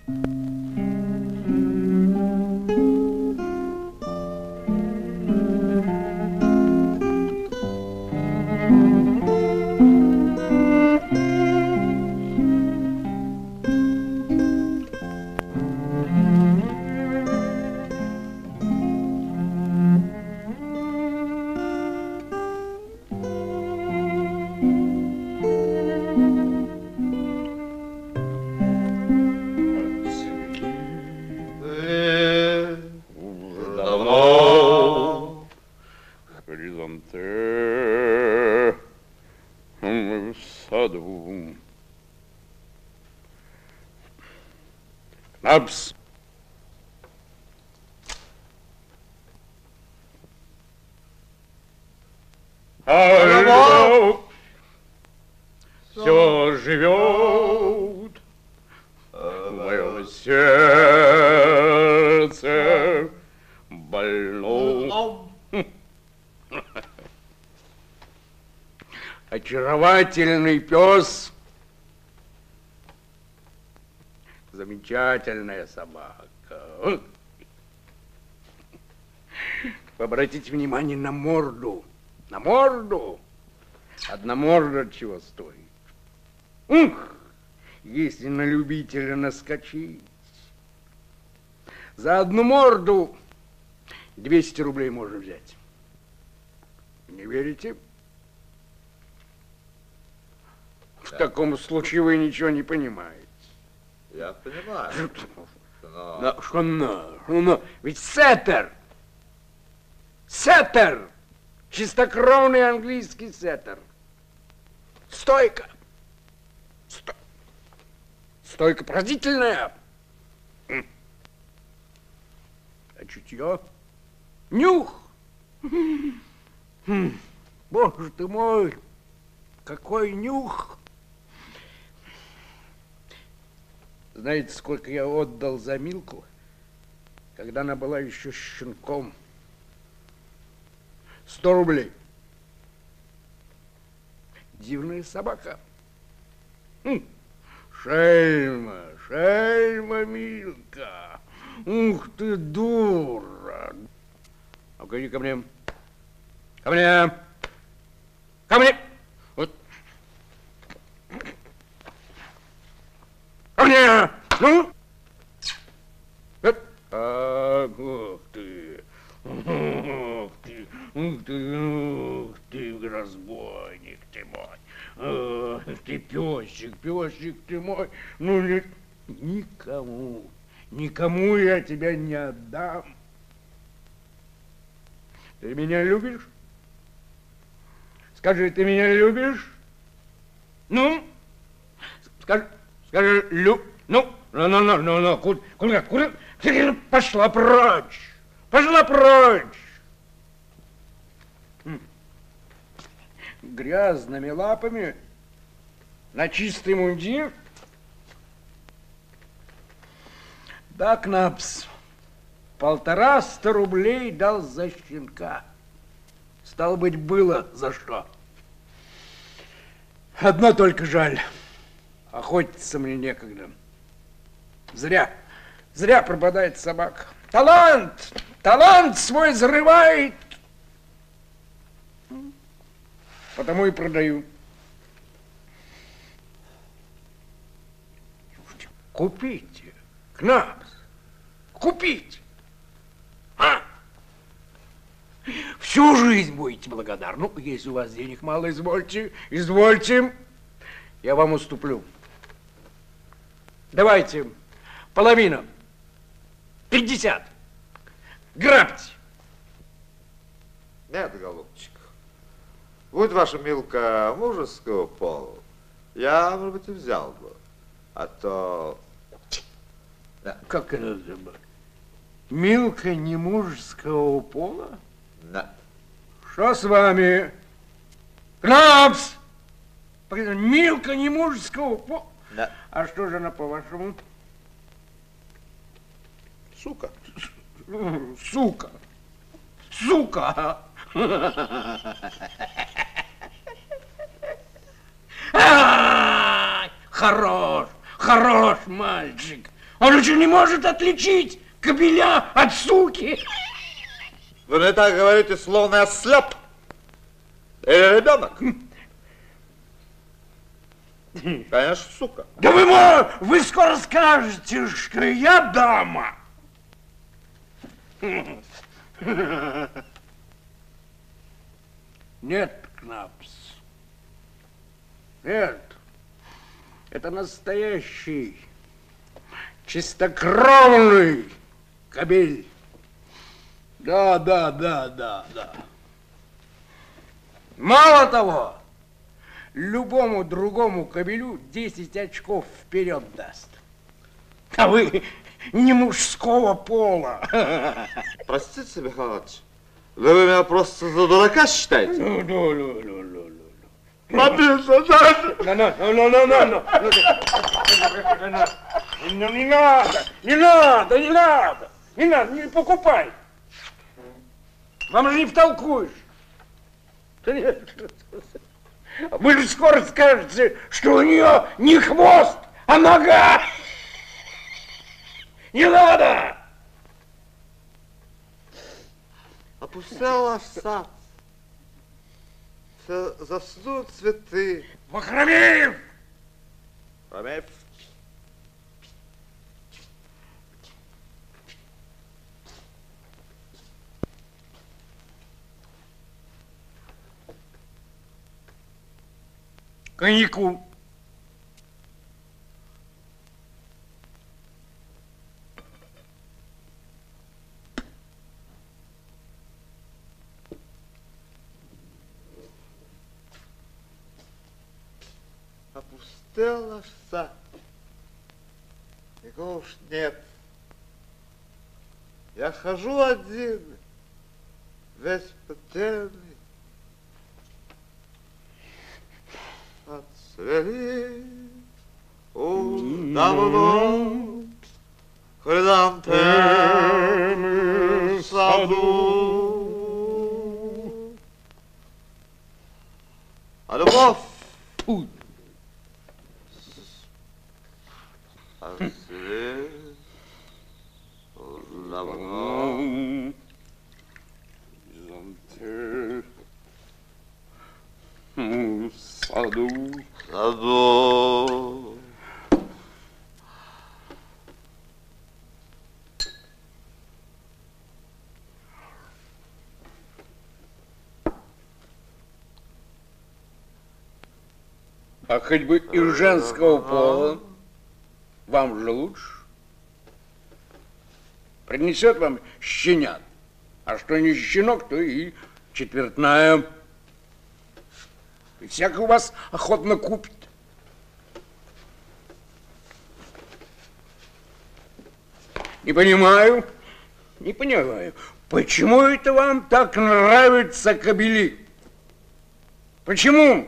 Кнапс. Все живет в моем сердце больном. Очаровательный пес. Замечательная собака. Обратите внимание на морду. На морду. Одна морда чего стоит. Если на любителя наскочить. За одну морду 200 рублей можно взять. Не верите? В таком случае вы ничего не понимаете. Я понимаю. Что но? Ведь сеттер! Сеттер! Чистокровный английский сеттер. Стойка. Стойка поразительная. А чутье? Нюх. Боже ты мой, какой нюх. Знаете, сколько я отдал за Милку, когда она была еще щенком? 100 рублей. Дивная собака. Шельма, Милка. Ух ты, дура. Ну-ка, иди ко мне. Ко мне. Ко мне. Вот. Ко мне. Ну. Вот. Ух ты. Ух ты. Ух ты, разбойник ты мой. Ах ты, песик ты мой. Ну, никому я тебя не отдам. Ты меня любишь? Скажи, ты меня любишь? Ну? Скажи, ну, куда? Пошла прочь. Грязными лапами на чистый мундир. Да, Кнапс, 150 рублей дал за щенка. Стало быть, было за что. Одно только жаль. Охотиться мне некогда. Зря пропадает собака. Талант свой зарывает. Потому и продаю. Купите, Кнапс, купите. Всю жизнь будете благодарны. Ну, если у вас денег мало, извольте. Я вам уступлю. Давайте половину. 50. Грабьте. Нет, голубчик. Будь ваша Милка мужеского пола, я, может быть, и взял бы. А то... Как это? Милка не мужеского пола? Да. Что с вами? Кнапс! Милка не мужеского пола? Да. А что же она, по-вашему? Сука. Сука! Хорош мальчик. Он же не может отличить кобеля от суки. Вы мне так говорите, словно я слеп. Или ребенок. Конечно, сука. Да вы скоро скажете, что я дама. Нет, Кнапс. Нет. Это настоящий, чистокровный кобель. Да. Мало того, любому другому кобелю 10 очков вперед даст. А вы не мужского пола. Простите, Михайлович, вы меня просто за дурака считаете? Победа, да? Не надо, не покупай. Вам же не втолкуешь. Вы же скоро скажете, что у нее не хвост, а нога. Не надо. Опустел ваш сад. Все заснут цветы. Вахромеев! Вахромеев. Коньяку. Опустел наш сад. Никого уж нет. Я хожу один, весь потерянный. Отцвели давно хризантемы в саду. А любовь отцвели давно. В саду. Саду. А хоть бы из женского пола, вам же лучше. Принесет вам щенят, а что не щенок, то и четвертная. И всякий у вас охотно купит. Не понимаю, почему это вам так нравятся кобели? Почему?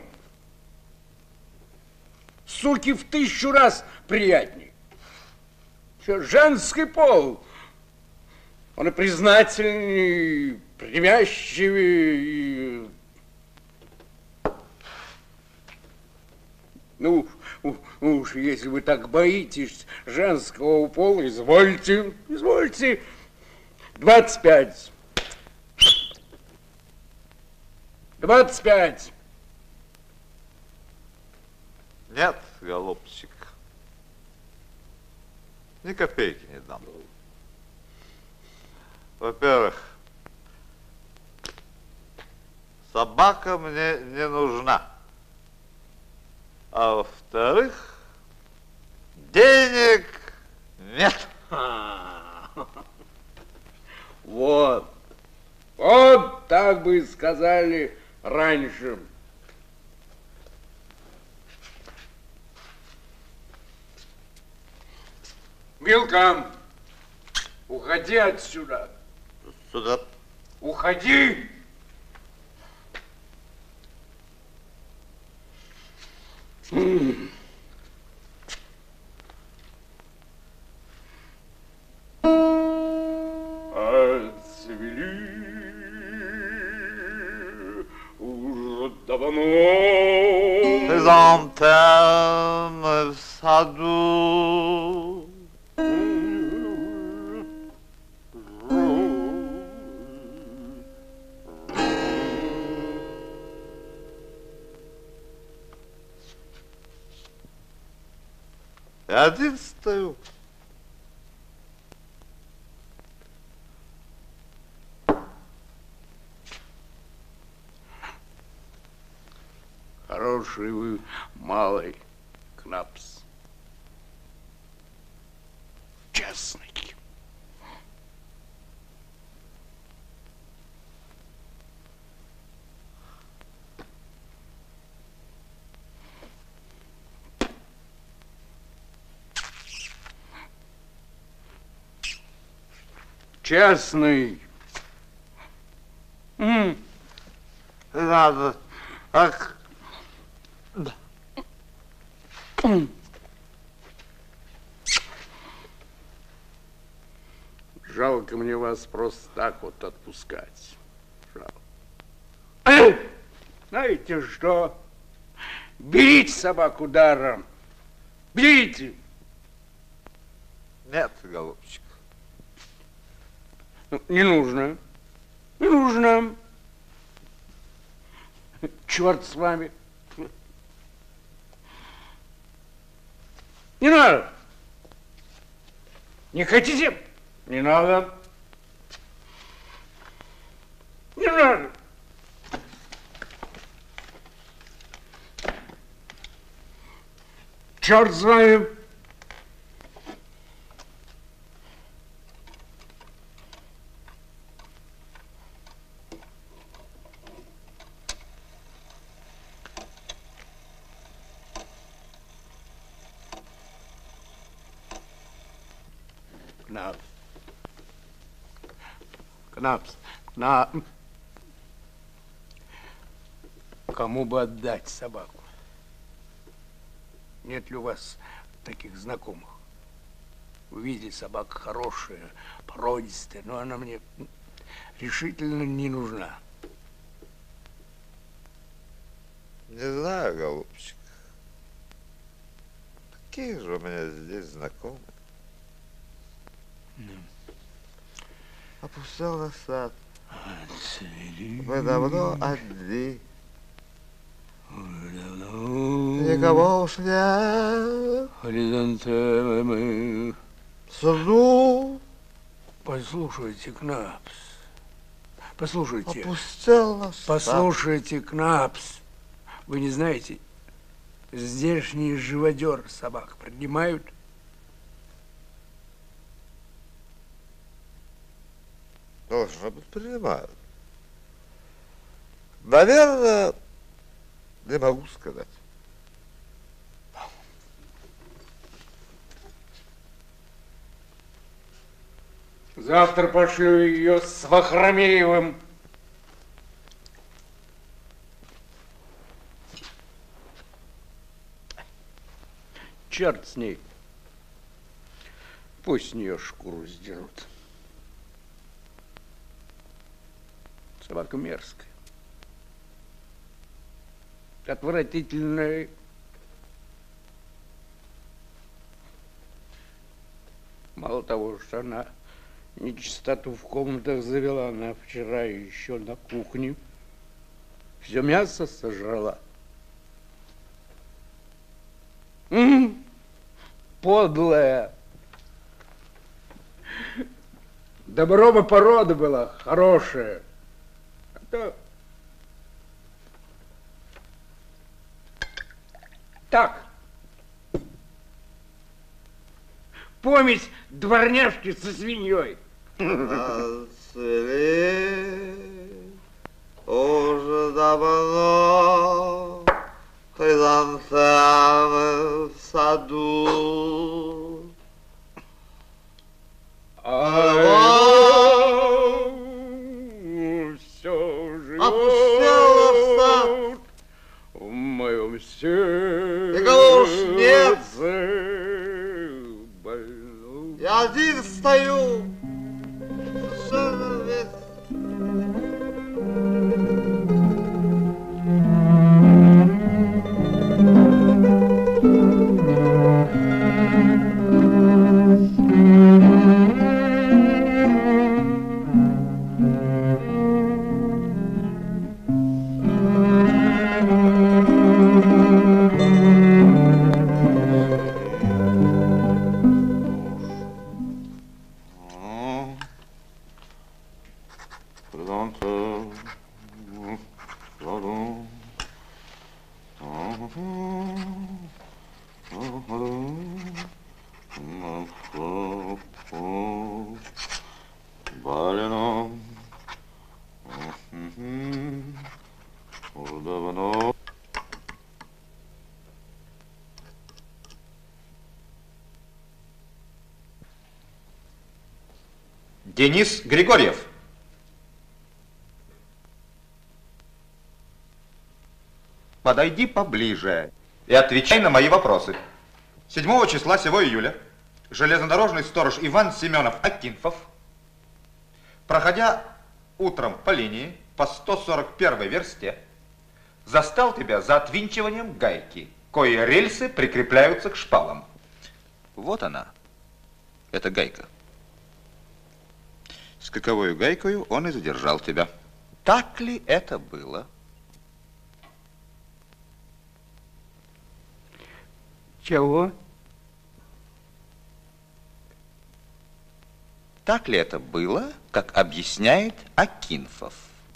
Суки в 1000 раз приятней. Что, женский пол, он и признательней, и привязчивее, и... Ну, уж если вы так боитесь женского пола, извольте. 25. 25. Нет, голубчик, ни копейки не дам. Во-первых, собака мне не нужна. А во-вторых, денег нет. Вот так бы и сказали раньше. Милка, уходи отсюда. Сюда. Уходи. Отцвели уже давно Хризантемы в саду. Я один стою. Хороший вы малый, Кнапс. Честный. Честный. Надо. Ах. Жалко мне вас просто так вот отпускать. Жалко. Знаете что? Берите собаку даром. Берите. Нет, голубчик. Не нужно. Не нужно. Черт с вами. Не надо. Не хотите? Не надо. Не надо. Черт с вами. Кнапс. Кнапс. Кому бы отдать собаку? Нет ли у вас таких знакомых? Вы видели, собака хорошая, породистая, но она мне решительно не нужна. Не знаю, голубчик. Какие же у меня здесь знакомые? Опустил на сад. Вы давно одни. Никого уж нет. Хризантемы. Саду. Послушайте, Кнапс. Послушайте. Опустил на сад. Послушайте, Кнапс. Вы не знаете, здешний живодер собак принимают? Должно быть, принимают. Наверное, не могу сказать. Завтра пошлю ее с Вахромеевым. Черт с ней. Пусть с нее шкуру сдерут. Собака мерзкая. Отвратительная. Мало того, что она нечистоту в комнатах завела, она вчера еще на кухне все мясо сожрала. Подлая. Добро бы порода была хорошая. А то... Так. Помесь дворняжки со свиньей. Отцвели уже давно хризантемы в саду. Все живет Опустела в сад. в моем сердце. Никого уж нет. Больной. Я один стою. Денис Григорьев. Подойди поближе и отвечай на мои вопросы. 7 числа сего июля железнодорожный сторож Иван Семенов Акинфов, проходя утром по линии по 141 версте, застал тебя за отвинчиванием гайки, кои рельсы прикрепляются к шпалам. Вот она, эта гайка. С каковою гайкою он и задержал тебя. Так ли это было? Чего? Так ли это было, как объясняет Акинфов?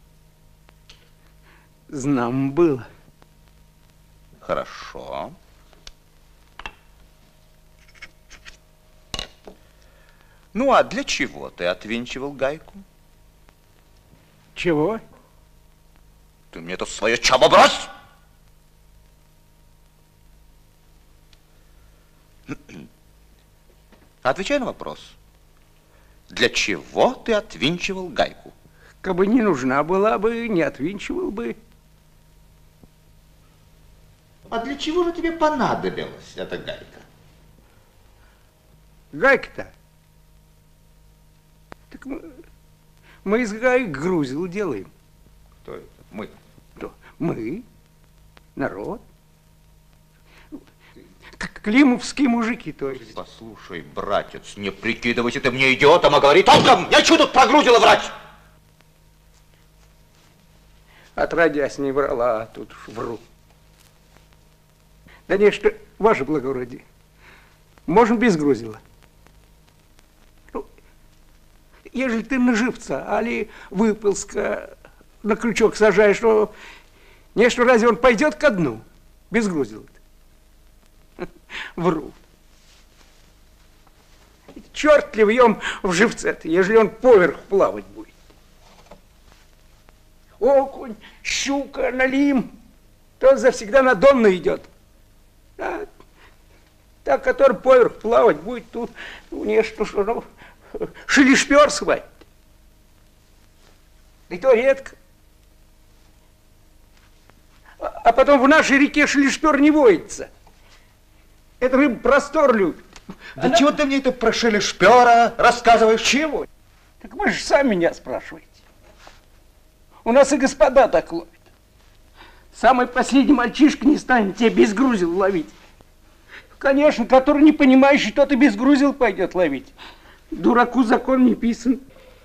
Знам было. Хорошо. Ну, а для чего ты отвинчивал гайку? Чего? Ты мне это свое чабо брось! Отвечай на вопрос. Для чего ты отвинчивал гайку? Кабы не нужна была бы, не отвинчивал бы. А для чего же тебе понадобилась эта гайка? Гайка-то? Так мы из гаек грузил делаем. Кто это? Мы. Кто? Мы. Народ. Климовские мужики, то есть. Послушай, братец, не прикидывайся ты мне идиотом, а говори толком. Я чего тут прогрузила врать? Отродясь не врала, а тут вру. Да не, что, ваше благородие, можно без грузила. Ну, ежели ты на живца, али выползка на крючок сажаешь, то не, что разве он пойдет ко дну без грузила-то? Вру. Черт ли вьем в живце-то, ежели он поверх плавать будет. Окунь, щука, налим, то завсегда на донно идет. А та, который поверх плавать будет, тут не что, шелешпер свать. И то редко. А потом в нашей реке шелешпер не водится. Эта рыба простор любит. Да чего ты мне это про шелешпера рассказываешь? Чего? Так вы же сами меня спрашиваете. У нас и господа так ловят. Самый последний мальчишка не станет тебя без грузил ловить. Конечно, который не понимающий, тот и без грузил пойдет ловить. Дураку закон не писан.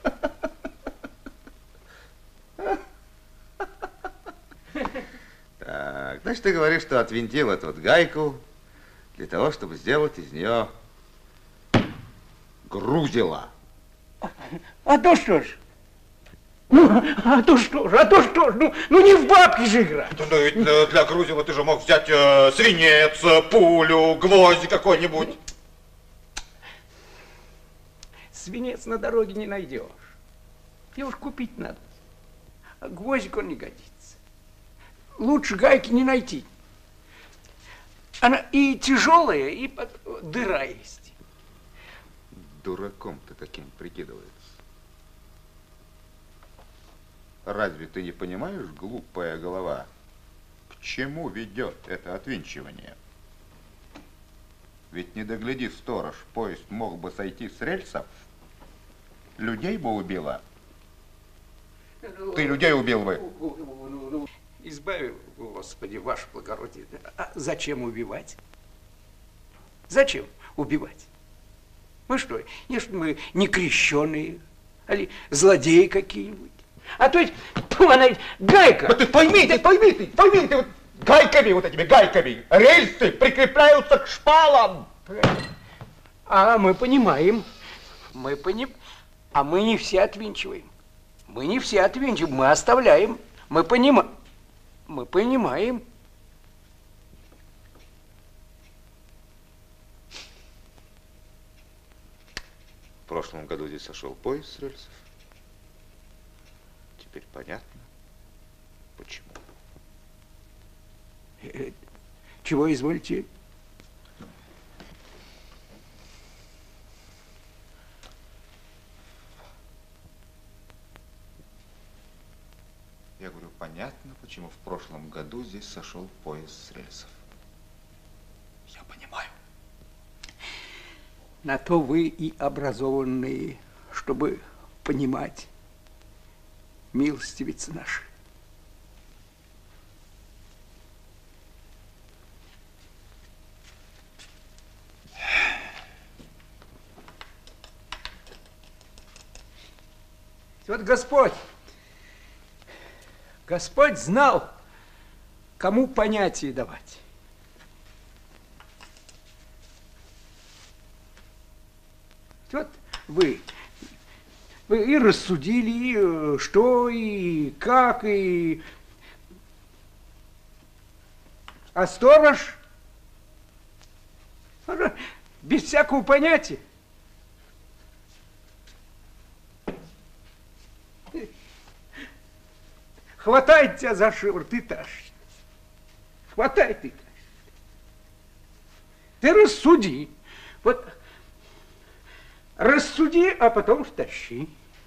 Так, значит, ты говоришь, что отвинтил эту вот гайку для того, чтобы сделать из нее грузило. А то что ж? А то что ж? Ну не в бабки же играть. Да, ведь для грузила ты же мог взять свинец, пулю, гвоздь какой-нибудь. Свинец на дороге не найдешь. Его уж купить надо. А гвоздик он не годится. Лучше гайки не найти. Она и тяжелая, и дыра есть. Дураком ты таким прикидываешься. Разве ты не понимаешь, глупая голова, к чему ведет это отвинчивание? Ведь не догляди, сторож, поезд мог бы сойти с рельсов, людей бы убило. Ты людей убил бы. Избави, Господи, ваше благородие. А зачем убивать? Зачем убивать? Мы что, мы не крещеные, али злодеи какие-нибудь? А то ведь, она ведь гайка. Да ты пойми, вот гайками, вот этими гайками, рельсы прикрепляются к шпалам. А мы понимаем, а мы не все отвинчиваем. Мы оставляем, мы понимаем. прошлом году здесь сошел поезд с рельсов. Теперь понятно, почему. Чего извольте? Я говорю, понятно, почему в прошлом году здесь сошел поезд с рельсов. Я понимаю. На то вы и образованные, чтобы понимать, милостивицы наши. Вот Господь знал, кому понятие давать. Вот вы и рассудили, что и как, и... А сторож без всякого понятия. Хватает тебя за шиворот и тащит. Хватает и тащит. Ты рассуди. Вот рассуди, а потом тащи.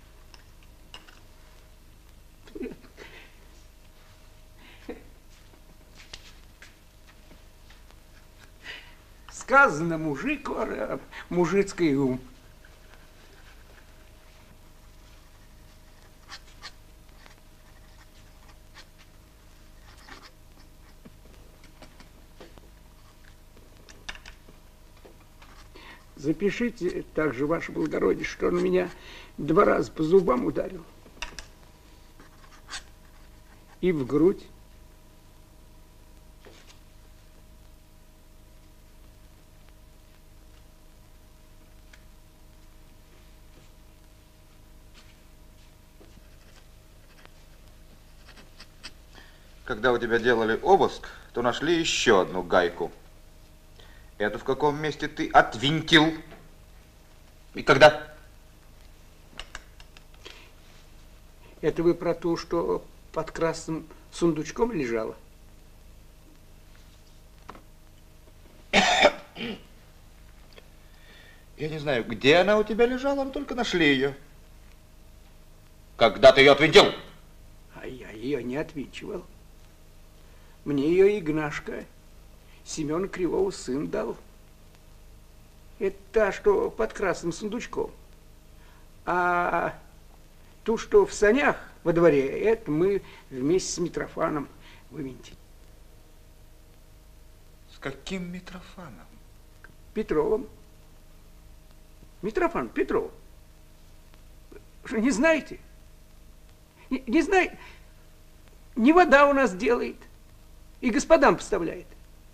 Сказано мужик, мужицкий ум. Запишите также, ваше благородие, что он меня 2 раза по зубам ударил. И в грудь. Когда у тебя делали обыск, то нашли еще одну гайку. Это в каком месте ты отвинтил? И когда? Это вы про то, что под красным сундучком лежала? Я не знаю, где она у тебя лежала, но только нашли ее. Когда ты ее отвинтил? А я ее не отвинчивал. Мне ее Игнашка, Семена Кривого, сын дал. Это та, что под красным сундучком. А ту, что в санях во дворе, это мы вместе с Митрофаном вывинтили. С каким Митрофаном? Петровым. Митрофан Петров. Что, не знаете? Не знаете? Не вода у нас делает. И господам поставляет.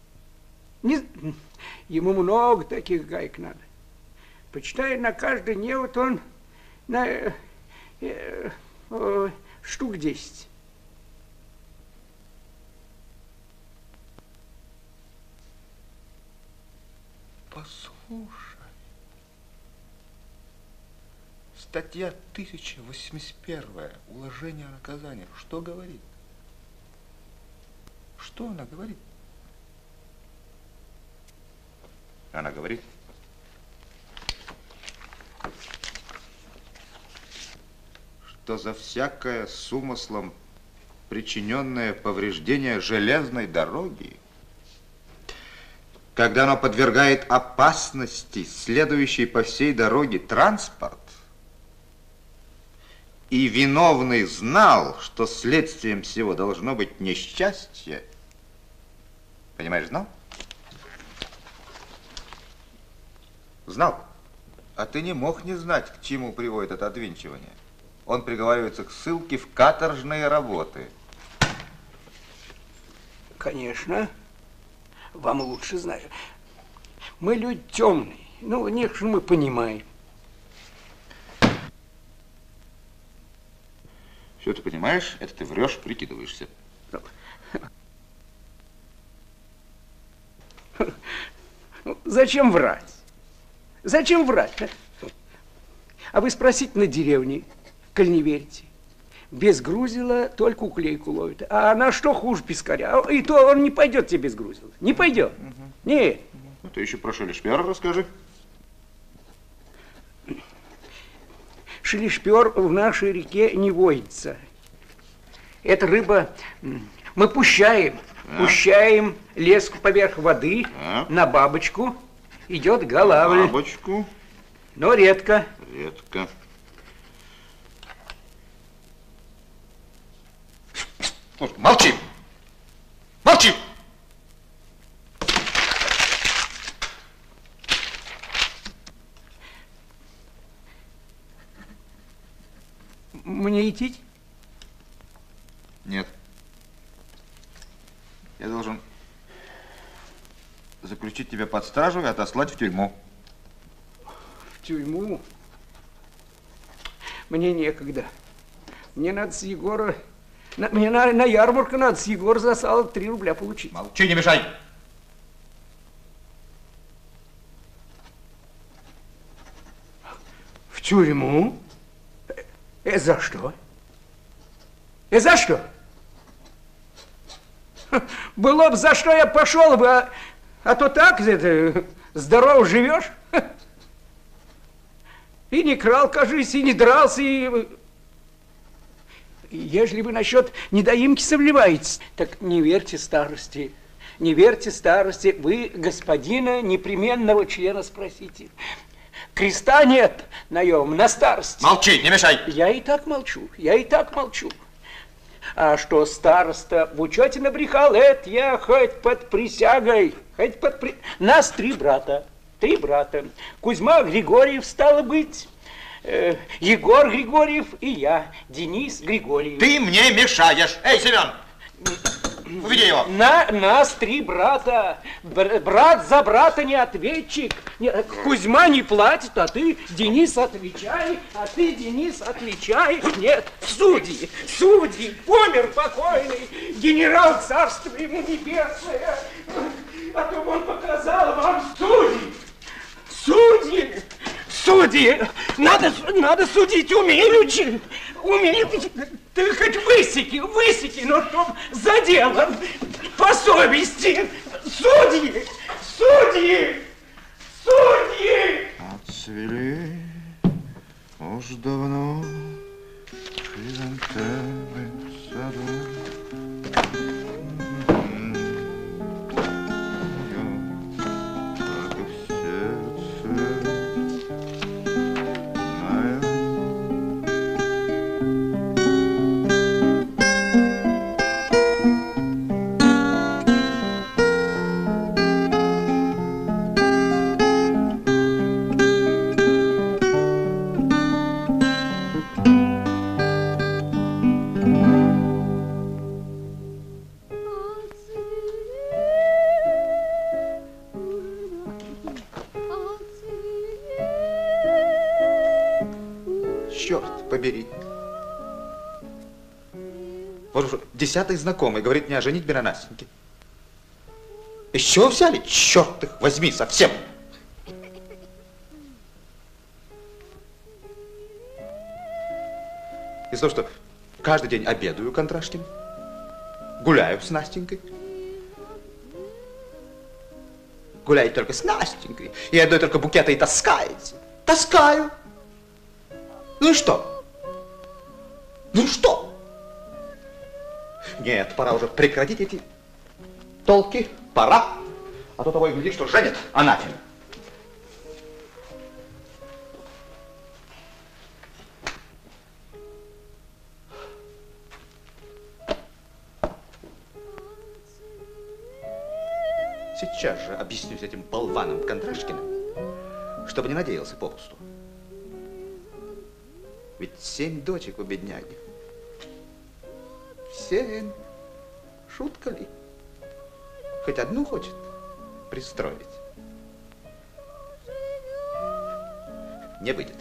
Ему много таких гаек надо. Почитай, на каждый невод он на штук 10. Послушай, статья 1081, уложение о наказаниях, что говорит? Что она говорит? Она говорит, что за всякое с умыслом причиненное повреждение железной дороги, когда оно подвергает опасности следующий по всей дороге транспорт, и виновный знал, что следствием всего должно быть несчастье, понимаешь, знал? Знал. А ты не мог не знать, к чему приводит это отвинчивание. Он приговаривается к ссылке в каторжные работы. Конечно. Вам лучше знаю. Мы люди темные. Ну, них мы понимаем. Все ты понимаешь, это ты врешь, прикидываешься. Зачем врать? Зачем врать? А вы спросите на деревне, коль не верите. Без грузила только уклейку ловит. А на что хуже пескаря? И то он не пойдет тебе без грузила. Не пойдет. Нет. Ну, ты еще про шелешпера расскажи. Шелешпер в нашей реке не водится. Эта рыба мы пущаем леску поверх воды на бабочку. Идет голавль. Бабочку. Но редко. Редко. Молчи! Молчи! Мне идти? Нет. Я должен заключить тебя под стражу и отослать в тюрьму. В тюрьму? Мне некогда. Мне надо с Егора... Мне на ярмарку надо с Егора за сало 3 рубля получить. Молчи, не мешай! В тюрьму? За что? За что? Было бы за что, я пошел бы, а то так, здорово живешь. И не крал, кажись, и не дрался, и... Ежели вы насчет недоимки сомневаетесь, так не верьте старости. Не верьте старости. Вы господина непременного члена спросите. Креста нет наем на старости. Молчи, не мешай. Я и так молчу, я и так молчу. А что староста в учете набрехал, это я хоть под присягой, хоть под Нас 3 брата, 3 брата. Кузьма Григорьев, стало быть, Егор Григорьев и я, Денис Григорьев. Ты мне мешаешь. Эй, Семен, уведи его. Нас 3 брата. Брат за брата не ответчик. Кузьма не платит, а ты, Денис, отвечай. А ты, Денис, отвечай. Нет, судьи, помер покойный генерал, царство ему небесное. А то он показал вам судьи. Надо судить умеючи. Ты хоть высеки, но чтоб за делом, по совести. Судьи! Отцвели уж давно хризантемы в саду. Только в сердце побери. Вот уже 10-й знакомый говорит мне о женитьбе на Настеньке. Из чего взяли? Черт их возьми совсем. Из-за того, что каждый день обедаю у Кондрашкина, гуляю с Настенькой. Гуляете только с Настенькой, и одной только букета и таскаете. Таскаю. Ну и что? Нет, пора уже прекратить эти толки. Пора. А то того и гляди, что женят анафем. Сейчас же объяснюсь этим болваном Кондрашкиным, чтобы не надеялся попусту. Ведь 7 дочек у бедняги. 7. Шутка ли? Хоть одну хочет пристроить. Не выйдет.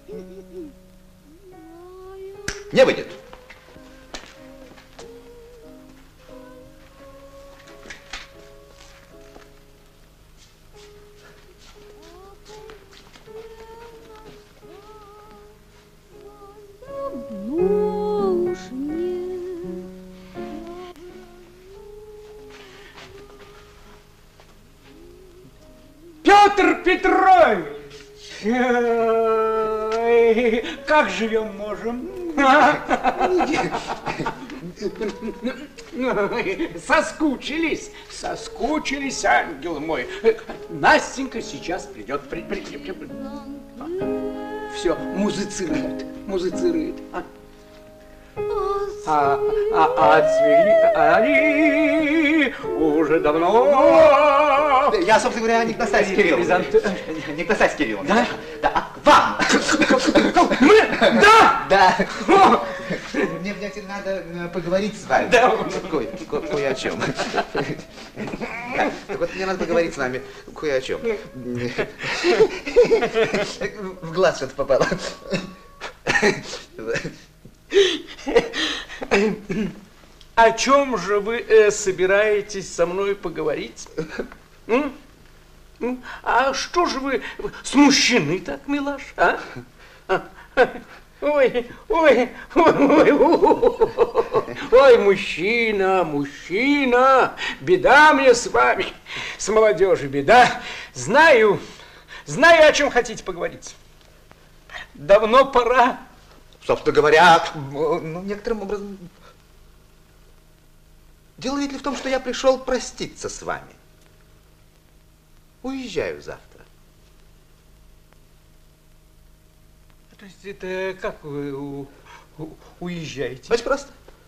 Не выйдет. Петр Петрович! Как живем можем? Соскучились, соскучились, ангел мой. Настенька сейчас придет. Все, музыцирует, музыцирует. Отцвели уже давно. Я, собственно говоря, не к Настасье Кирилловне. Не к Настасье Кирилловне. Да? Да, а к вам. Мы? Да? Да. Мне надо поговорить с вами. Да. Кое о чем. Так вот, мне надо поговорить с вами кое о чем. В глаз что-то попало. О чем же вы собираетесь со мной поговорить? А что же вы смущены так, милаш, а? Ой, мужчина, беда мне с вами, с молодежью, беда. Знаю, о чем хотите поговорить. Давно пора. Собственно говоря, некоторым образом... Дело ведь ли в том, что я пришел проститься с вами? Уезжаю завтра. То есть это как вы уезжаете? Очень просто.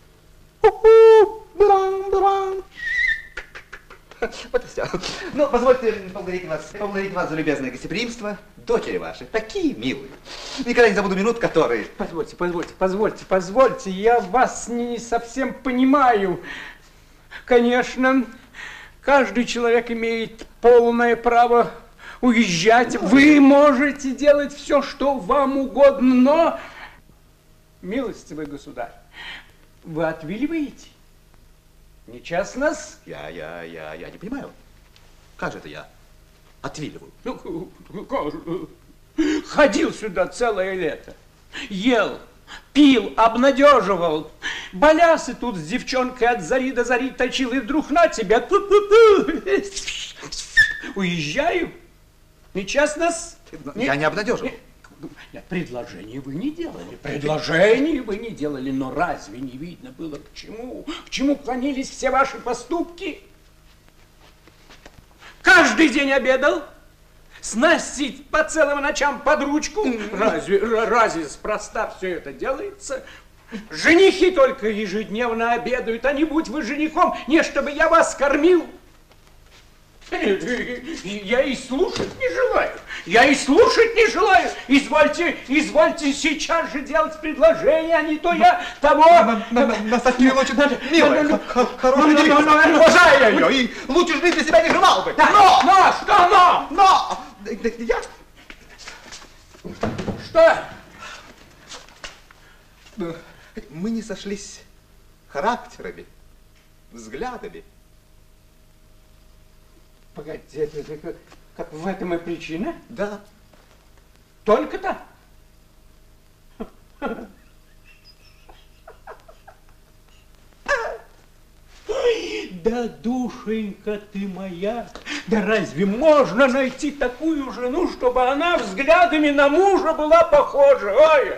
Вот и все. Ну, позвольте поблагодарить вас за любезное гостеприимство. Дочери ваши такие милые. Никогда не забуду минут, которые... Позвольте, я вас не совсем понимаю. Конечно, каждый человек имеет полное право уезжать. Вы можете делать все, что вам угодно, но, милостивый государь, вы отвиливаете? Не час нас? Я не понимаю. Как же это я отвиливаю? Ходил сюда целое лето, ел, пил, обнадеживал. Балясы тут с девчонкой от зари до зари точил, и вдруг на тебя. Уезжаю. Не час нас? Я не обнадеживал. Нет, предложение вы не делали, но разве не видно было к чему клонились все ваши поступки? Каждый день обедал, с Настей по целым ночам под ручку. Разве спроста все это делается? Женихи только ежедневно обедают, а не будь вы женихом, не чтобы я вас кормил. Я и слушать не желаю. Извольте сейчас же делать предложение, а не то я того... Настасья Кирилловна, милая, хорошая девица. Уважаю я ее и лучше жены для себя не желал бы. Но! Я... Что? Мы не сошлись характерами, взглядами. Погоди, это как в этом и причина? Да. Только-то? Да, душенька ты моя, да разве можно найти такую жену, чтобы она взглядами на мужа была похожа?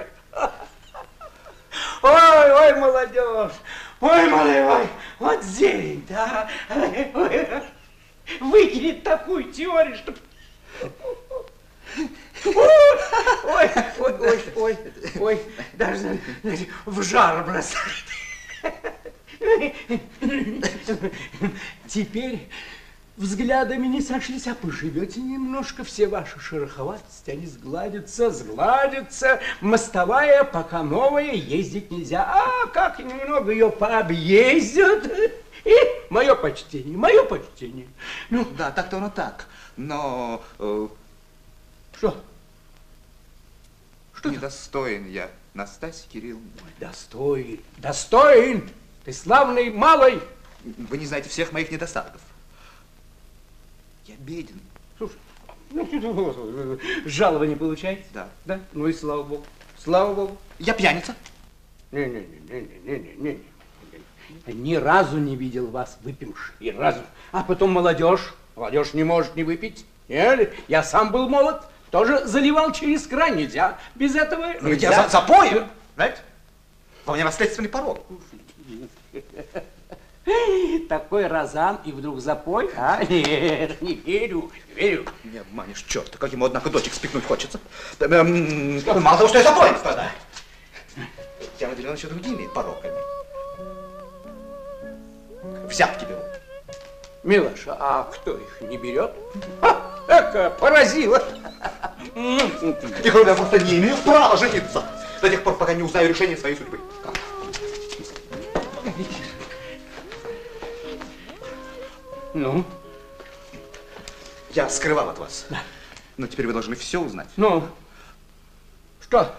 Ой, молодежь, ой, вот зелень, да? Выкинет такую теорию, что... Ой, даже в жар бросает. Теперь взглядами не сошлись, а поживете немножко, все ваши шероховатости, они сгладятся, мостовая пока новая, ездить нельзя, а как немного ее пообъездят... И мое почтение. Ну, да, так-то оно так, но... Что? Недостоин я, Настасья Кирилловна. Достоин! Ты славный малый! Вы не знаете всех моих недостатков. Я беден. Слушай, жалование получаете? Да. Да? Ну и слава богу. Я пьяница. Не. Ни разу не видел вас выпивши, ни разу. А потом молодежь не может не выпить. Нет, я сам был молод, тоже заливал через край, нельзя. Без этого Но ведь нельзя. я запоем, знаете? У меня наследственный порог. Такой розан и вдруг запой? А? Нет, не верю, не верю. Не обманешь, черт, как ему, однако, дочек спихнуть хочется. Мало того, что я запоем страдаю. Я наделен еще другими пороками. Взятки беру. Милоша, а кто их не берет? Эка, поразило. И кроме того, просто не имею права жениться до тех пор, пока не узнаю решение своей судьбы. Ну? Я скрывал от вас. Да. Но теперь вы должны все узнать. Ну? Что?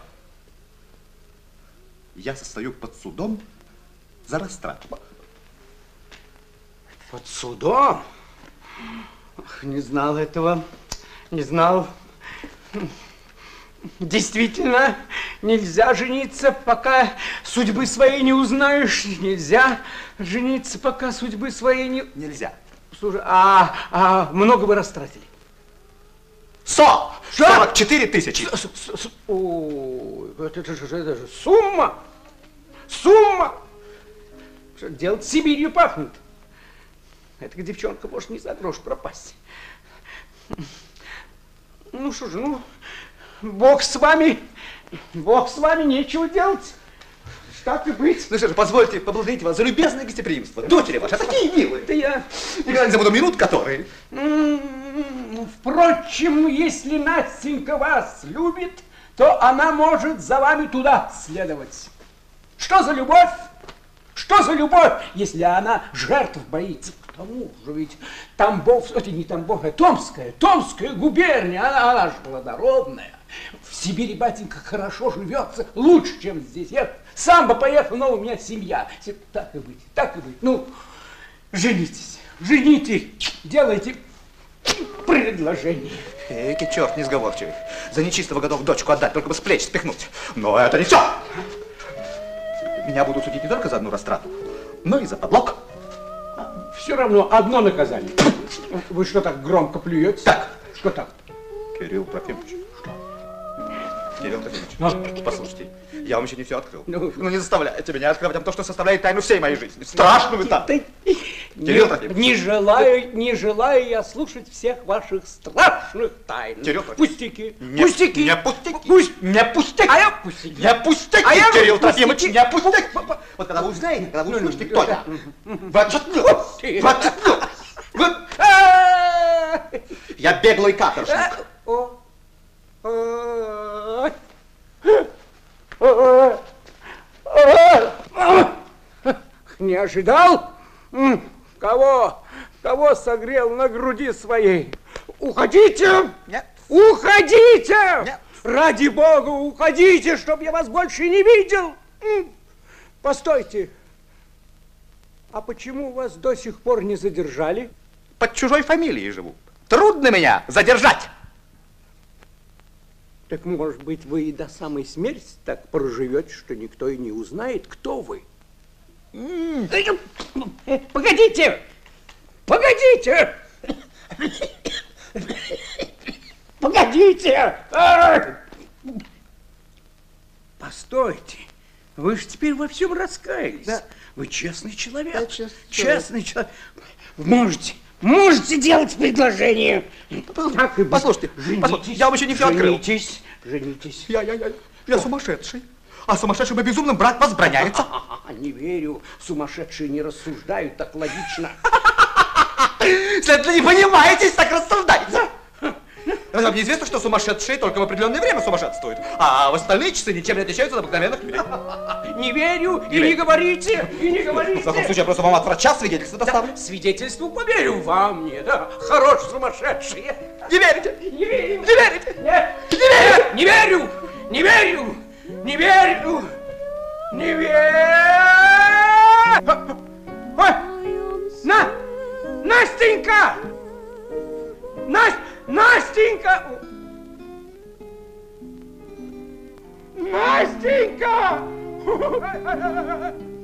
Я состою под судом за растрату. Под судом? Ах, не знал этого. Не знал. Действительно, нельзя жениться, пока судьбы своей не узнаешь. Нельзя жениться, пока судьбы своей не... Нельзя. Слушай, много вы растратили? 44 тысячи. Ой, это же сумма. Сумма. Что делать, Сибирью пахнет. Эта девчонка может не за грош пропасть. Ну что же, ну, Бог с вами, нечего делать. Так и быть. Ну что же, позвольте поблагодарить вас за любезное гостеприимство. Дочери ваши, такие милые. Да я... Никогда не забуду минут, которые... Впрочем, если Настенька вас любит, то она может за вами туда следовать. Что за любовь? Что за любовь, если она жертв боится? К тому же ведь Тамбов, это не Тамбов, а Томская губерния, она же благородная. В Сибири, батенька, хорошо живется, лучше, чем здесь. Я сам бы поехал, но у меня семья. Так и быть, так и быть. Ну, женитесь, делайте предложение. Эки черт несговорчивый. За нечистого готов дочку отдать, только бы с плеч спихнуть. Но это не все. Меня будут судить не только за одну растрату, но и за подлог. Все равно одно наказание. Вы что так громко плюете? Так. Что так? Кирилл Трофимович. Кирилл Трофимович, послушайте, я вам еще не все открыл. Ну не заставляйте меня открывать вам то, что составляет тайну всей моей жизни. Страшную тайну. Кирилл Трофимович. Не желаю я слушать всех ваших страшных тайн. Кирилл Трофимович. Пустяки. Пустяки. Не пустяки. Не пустяки. А я пустяки. Не пустяки. А я Кирилл пустяки. Трофимович, не пустяки. Вот когда вы узнаете, когда вы услышите, кто я. Вы отшатнетесь. Вы отшатнетесь. Я беглый каторжник. Не ожидал? Кого согрел на груди своей? Уходите! Нет. Уходите! Нет. Ради Бога, уходите, чтоб я вас больше не видел! Постойте. А почему вас до сих пор не задержали? Под чужой фамилией живу. Трудно меня задержать. Так, может быть, вы и до самой смерти так проживете, что никто и не узнает, кто вы. Погодите! Погодите! Погодите! Постойте. Вы же теперь во всем раскаялись. Да. Вы честный человек. Да, честный человек. Можете делать предложение. Послушайте, я вам еще не все открыл. Женитесь. Я сумасшедший. А сумасшедшим и безумным брак возбраняется. Не верю. Сумасшедшие не рассуждают так логично. Следовательно, не понимаете, так рассуждаете. Вам неизвестно, что сумасшедшие только в определенное время сумасшествуют, а в остальные часы ничем не отличаются от обыкновенных людей. Не верю, и не говорите, В таком случае я просто вам от врача свидетельство доставлю. Свидетельству поверю вам, не, да? Хорош сумасшедшие. Не верите? Не верю. Не верите? Нет. Не верю. Не верю. Не верю. Не верю. Ой. Настенька! Настенька! Настенька!